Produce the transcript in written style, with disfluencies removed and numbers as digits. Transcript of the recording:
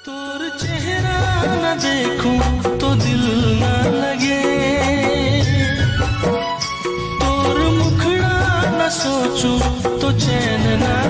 तोर चेहरा न देखूं तो दिल न लगे, तोर मुखड़ा न सोचूं तो चैन न